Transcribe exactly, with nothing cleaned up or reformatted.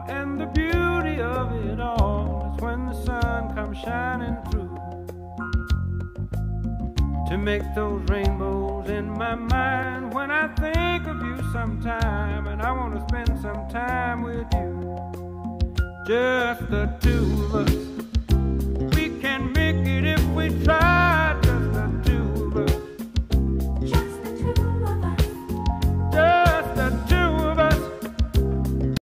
And the beauty of it all is when the sun comes shining through to make those rainbows in my mind. When I think of you sometime, and I want to spend some time with you, just the two of us.